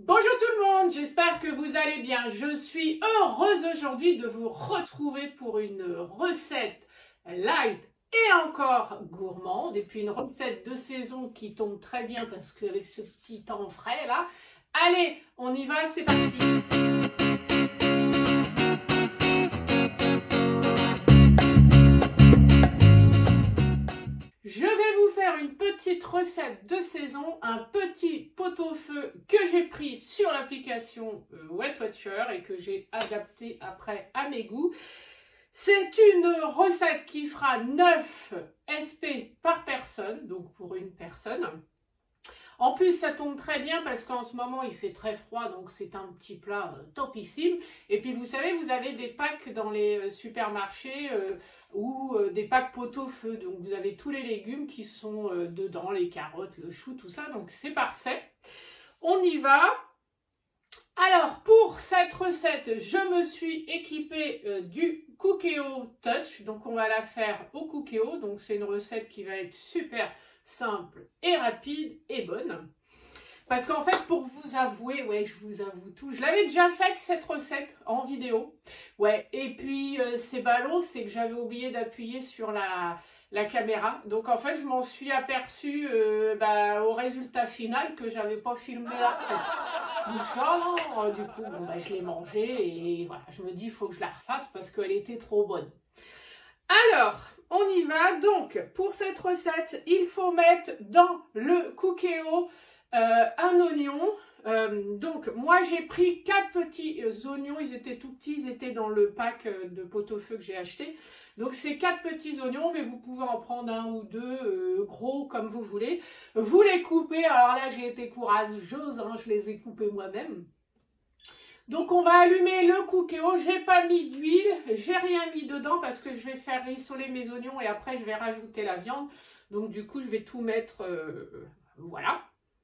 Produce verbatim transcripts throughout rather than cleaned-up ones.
Bonjour tout le monde, j'espère que vous allez bien. Je suis heureuse aujourd'hui de vous retrouver pour une recette light et encore gourmande. Et puis une recette de saison qui tombe très bien parce qu'avec ce petit temps frais là. Allez, on y va, c'est parti. Je vais vous faire une petite recette de saison, un petit pot-au-feu que j'ai pris sur l'application Weight Watcher et que j'ai adapté après à mes goûts. C'est une recette qui fera neuf S P par personne, donc pour une personne. En plus, ça tombe très bien parce qu'en ce moment, il fait très froid, donc c'est un petit plat euh, topissime. Et puis, vous savez, vous avez des packs dans les euh, supermarchés euh, ou euh, des packs pot-au-feu. Donc, vous avez tous les légumes qui sont euh, dedans, les carottes, le chou, tout ça. Donc, c'est parfait. On y va. Alors, pour cette recette, je me suis équipée euh, du Cookéo Touch. Donc, on va la faire au Cookéo. Donc, c'est une recette qui va être super simple et rapide et bonne. Parce qu'en fait, pour vous avouer, ouais, je vous avoue tout, je l'avais déjà faite cette recette en vidéo. Ouais, et puis euh, c'est ballot, c'est que j'avais oublié d'appuyer sur la, la caméra. Donc en fait, je m'en suis aperçue euh, bah, au résultat final que j'avais pas filmé la recette. Donc ça, non, du coup, bon, bah, je l'ai mangée et voilà, je me dis, il faut que je la refasse parce qu'elle était trop bonne. Alors, on y va. Donc, pour cette recette, il faut mettre dans le Cookéo euh, un oignon. Euh, donc, moi, j'ai pris quatre petits oignons. Ils étaient tout petits. Ils étaient dans le pack de pot-au-feu que j'ai acheté. Donc, c'est quatre petits oignons, mais vous pouvez en prendre un ou deux euh, gros comme vous voulez. Vous les coupez. Alors là, j'ai été courageuse. Hein, je les ai coupés moi-même. Donc on va allumer le Cookéo, j'ai pas mis d'huile, j'ai rien mis dedans parce que je vais faire rissoler mes oignons et après je vais rajouter la viande. Donc du coup je vais tout mettre, euh, voilà.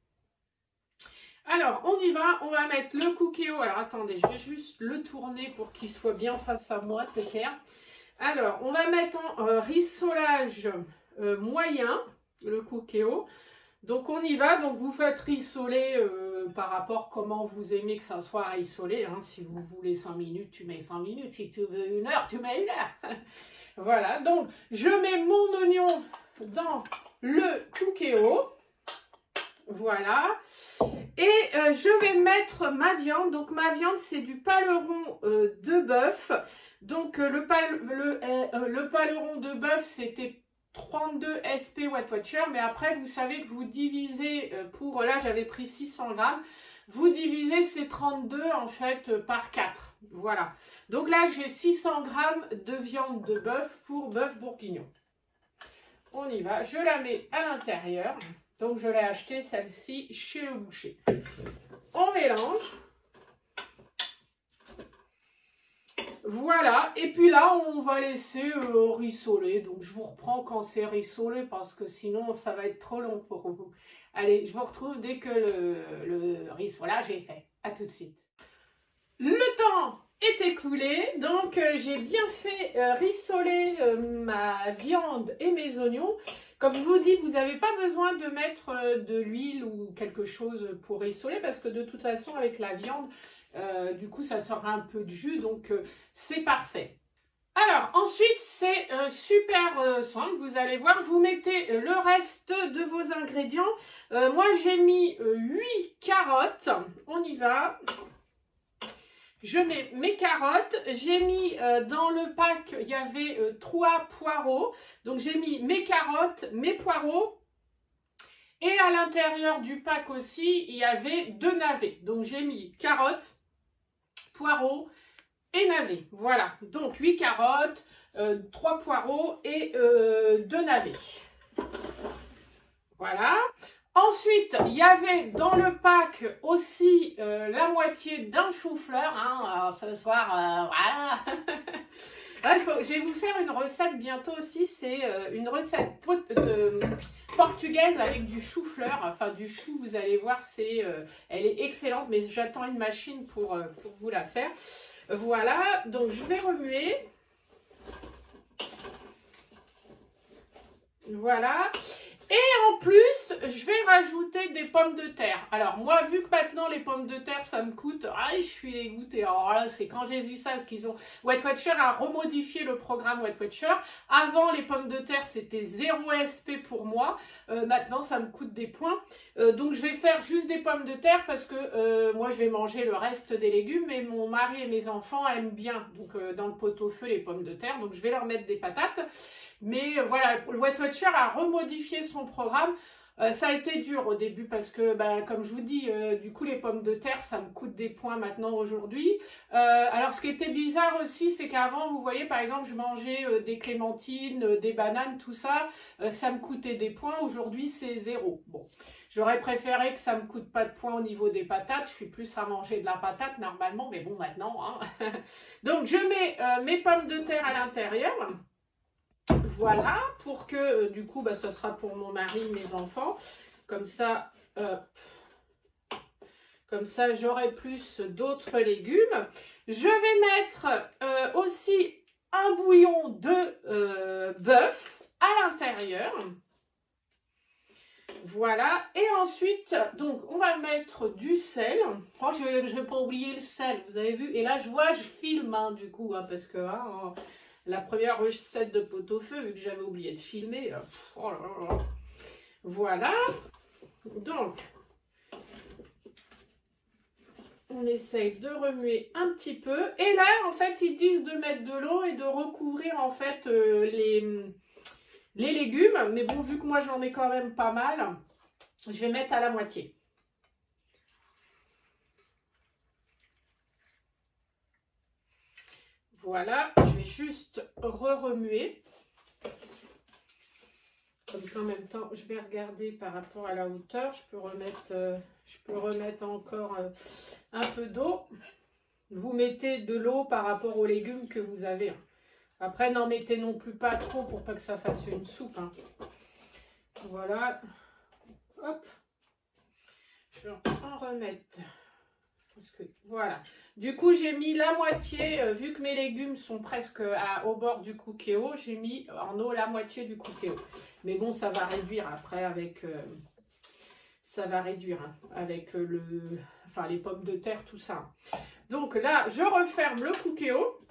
Alors on y va, on va mettre le Cookéo. Alors attendez, je vais juste le tourner pour qu'il soit bien face à moi, c'est clair. Alors on va mettre en euh, rissolage euh, moyen, le Cookéo. Donc on y va, donc vous faites rissoler euh, par rapport comment vous aimez que ça soit rissolé. Hein. Si vous voulez cinq minutes, tu mets cinq minutes. Si tu veux une heure, tu mets une heure. Voilà, donc je mets mon oignon dans le Cookéo. Voilà. Et euh, je vais mettre ma viande. Donc ma viande, c'est du paleron euh, de bœuf. Donc euh, le, pal le, euh, le paleron de bœuf, c'était trente-deux S P Weight Watcher, mais après vous savez que vous divisez pour, là j'avais pris six cents grammes, vous divisez ces trente-deux en fait par quatre, voilà. Donc là j'ai six cents grammes de viande de bœuf pour bœuf bourguignon. On y va, je la mets à l'intérieur, donc je l'ai acheté celle-ci chez le boucher. On mélange. Voilà, et puis là, on va laisser euh, rissoler. Donc, je vous reprends quand c'est rissolé parce que sinon, ça va être trop long pour vous. Allez, je vous retrouve dès que le, le rissolage est fait. À tout de suite. Le temps est écoulé, donc euh, j'ai bien fait euh, rissoler euh, ma viande et mes oignons. Comme je vous dis, vous n'avez pas besoin de mettre euh, de l'huile ou quelque chose pour rissoler parce que de toute façon, avec la viande, Euh, du coup ça sort un peu de jus, donc euh, c'est parfait. Alors ensuite c'est euh, super euh, simple, vous allez voir, vous mettez euh, le reste de vos ingrédients. Euh, moi j'ai mis euh, huit carottes, on y va. Je mets mes carottes, j'ai mis euh, dans le pack, il y avait euh, trois poireaux, donc j'ai mis mes carottes, mes poireaux. Et à l'intérieur du pack aussi, il y avait deux navets, donc j'ai mis carottes, poireaux et navets. Voilà, donc huit carottes, euh, trois poireaux et euh, deux navets. Voilà. Ensuite, il y avait dans le pack aussi euh, la moitié d'un chou-fleur. Hein, ce soir, euh, voilà. Alors, je vais vous faire une recette bientôt aussi. C'est euh, une recette de, portugaise avec du chou-fleur. Enfin, du chou, vous allez voir, c'est, euh, elle est excellente. Mais j'attends une machine pour, euh, pour vous la faire. Voilà, donc je vais remuer. Voilà. Et en plus, je vais rajouter des pommes de terre. Alors moi, vu que maintenant les pommes de terre, ça me coûte, ah, je suis dégoûtée. Alors là, c'est quand j'ai vu ça, parce qu'ils ont, Weight Watcher a remodifié le programme Weight Watcher. Avant, les pommes de terre, c'était zéro S P pour moi. Euh, maintenant, ça me coûte des points. Euh, donc je vais faire juste des pommes de terre parce que euh, moi, je vais manger le reste des légumes. Mais mon mari et mes enfants aiment bien, donc euh, dans le pot-au-feu, les pommes de terre. Donc je vais leur mettre des patates. Mais euh, voilà, le Weight Watcher a remodifié son programme. Euh, ça a été dur au début parce que, bah, comme je vous dis, euh, du coup, les pommes de terre, ça me coûte des points maintenant aujourd'hui. Euh, alors, ce qui était bizarre aussi, c'est qu'avant, vous voyez, par exemple, je mangeais euh, des clémentines, euh, des bananes, tout ça. Euh, ça me coûtait des points. Aujourd'hui, c'est zéro. Bon, j'aurais préféré que ça me coûte pas de points au niveau des patates. Je suis plus à manger de la patate normalement, mais bon, maintenant. Hein. Donc, je mets euh, mes pommes de terre à l'intérieur. Voilà, pour que, euh, du coup, bah, ce sera pour mon mari, mes enfants. Comme ça, euh, comme ça, j'aurai plus d'autres légumes. Je vais mettre euh, aussi un bouillon de euh, bœuf à l'intérieur. Voilà, et ensuite, donc, on va mettre du sel. Oh, je n'ai pas oublié le sel, vous avez vu. Et là, je vois, je filme, hein, du coup, hein, parce que... Hein, la première recette de pot-au-feu, vu que j'avais oublié de filmer. Oh là là. Voilà. Donc, on essaye de remuer un petit peu. Et là, en fait, ils disent de mettre de l'eau et de recouvrir, en fait, euh, les, les légumes. Mais bon, vu que moi, j'en ai quand même pas mal, je vais mettre à la moitié. Voilà, je vais juste re-remuer. Comme ça, en même temps, je vais regarder par rapport à la hauteur. Je peux remettre, euh, je peux remettre encore euh, un peu d'eau. Vous mettez de l'eau par rapport aux légumes que vous avez. Après, n'en mettez non plus pas trop pour pas que ça fasse une soupe. Hein. Voilà. Hop. Je vais en remettre. Parce que, voilà. Du coup, j'ai mis la moitié, euh, vu que mes légumes sont presque à, au bord du cookéo, j'ai mis en eau la moitié du cookéo. Mais bon, ça va réduire après avec... Euh, ça va réduire hein, avec le, enfin, les pommes de terre, tout ça. Donc là, je referme le cookéo.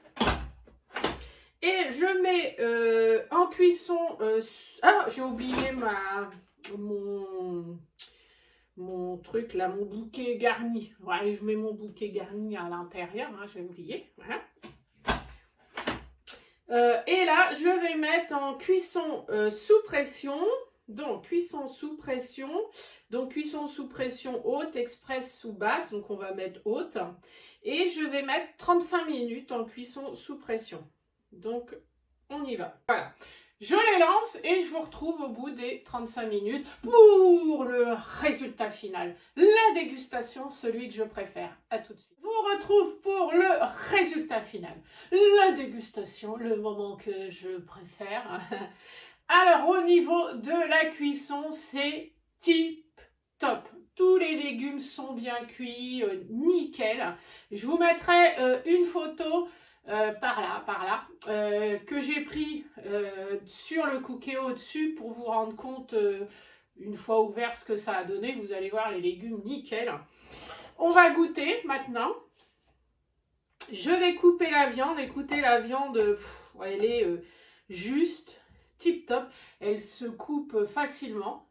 Et je mets euh, en cuisson... Euh, ah, j'ai oublié ma... mon... mon truc là, mon bouquet garni. Ouais, je mets mon bouquet garni à l'intérieur, hein, j'ai oublié. Voilà. Euh, et là, je vais mettre en cuisson euh, sous pression. Donc, cuisson sous pression. Donc, cuisson sous pression haute, express sous basse. Donc, on va mettre haute. Et je vais mettre trente-cinq minutes en cuisson sous pression. Donc, on y va. Voilà. Je les lance et je vous retrouve au bout des trente-cinq minutes pour le résultat final. La dégustation, celui que je préfère. À tout de suite. Je vous retrouve pour le résultat final. La dégustation, le moment que je préfère. Alors, au niveau de la cuisson, c'est tip top. Tous les légumes sont bien cuits, euh, nickel. Je vous mettrai euh, une photo... Euh, par là, par là, euh, que j'ai pris euh, sur le cookéo au-dessus pour vous rendre compte, euh, une fois ouvert, ce que ça a donné. Vous allez voir les légumes nickel. On va goûter maintenant. Je vais couper la viande. Écoutez, la viande, pff, elle est euh, juste tip top. Elle se coupe facilement.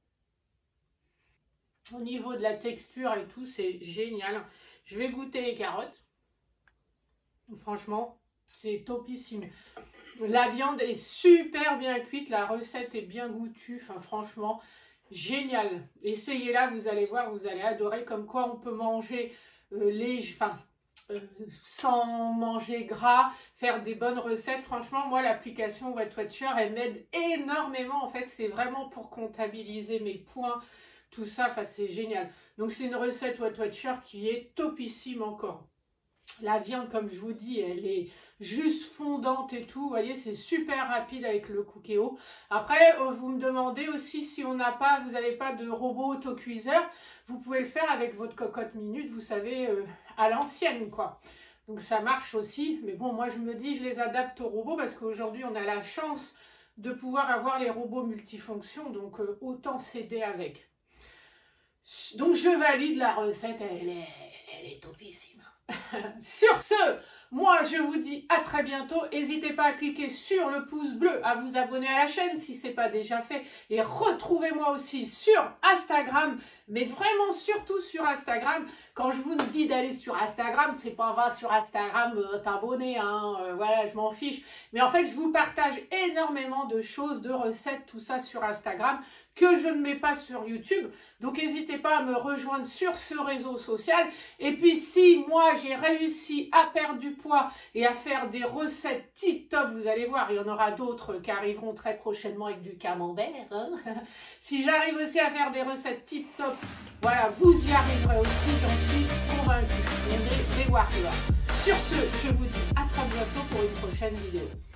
Au niveau de la texture et tout, c'est génial. Je vais goûter les carottes. Franchement, c'est topissime. La viande est super bien cuite, la recette est bien goûtue. Enfin, franchement, génial. Essayez-la, vous allez voir, vous allez adorer. Comme quoi, on peut manger euh, les, enfin, euh, sans manger gras, faire des bonnes recettes. Franchement, moi, l'application Weight Watcher, elle m'aide énormément. En fait, c'est vraiment pour comptabiliser mes points, tout ça. Enfin, c'est génial. Donc, c'est une recette Weight Watcher qui est topissime encore. La viande, comme je vous dis, elle est juste fondante et tout. Vous voyez, c'est super rapide avec le cookéo. Après, vous me demandez aussi si on n'a pas, vous n'avez pas de robot autocuiseur. Vous pouvez le faire avec votre cocotte minute, vous savez, euh, à l'ancienne, quoi. Donc, ça marche aussi. Mais bon, moi, je me dis, je les adapte au robot parce qu'aujourd'hui, on a la chance de pouvoir avoir les robots multifonctions, donc euh, autant s'aider avec. Donc je valide la recette, elle est, elle est topissime. Sur ce, moi je vous dis à très bientôt. N'hésitez pas à cliquer sur le pouce bleu, à vous abonner à la chaîne si ce n'est pas déjà fait. Et retrouvez-moi aussi sur Instagram, mais vraiment surtout sur Instagram. Quand je vous dis d'aller sur Instagram, c'est pas va sur Instagram euh, t'abonner, hein, euh, voilà, je m'en fiche. Mais en fait, je vous partage énormément de choses, de recettes, tout ça sur Instagram que je ne mets pas sur YouTube. Donc n'hésitez pas à me rejoindre sur ce réseau social. Et puis si moi j'ai réussi à perdre du poids et à faire des recettes tip top, vous allez voir, il y en aura d'autres qui arriveront très prochainement avec du camembert. Hein. Si j'arrive aussi à faire des recettes tip top, voilà, vous y arriverez aussi, j'en suis convaincue. On est des warriors. Sur ce, je vous dis à très bientôt pour une prochaine vidéo.